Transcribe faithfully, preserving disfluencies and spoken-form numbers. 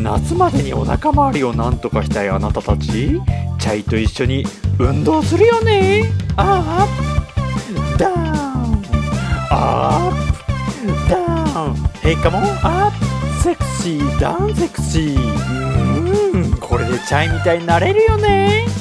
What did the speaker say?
夏までにお腹周りをなんとかしたいあなたたち、チャイと一緒に運動するよね。アップダウンアップダウン、ヘイカモンアップ、セクシーダウンセクシー。うーん、これでチャイみたいになれるよね。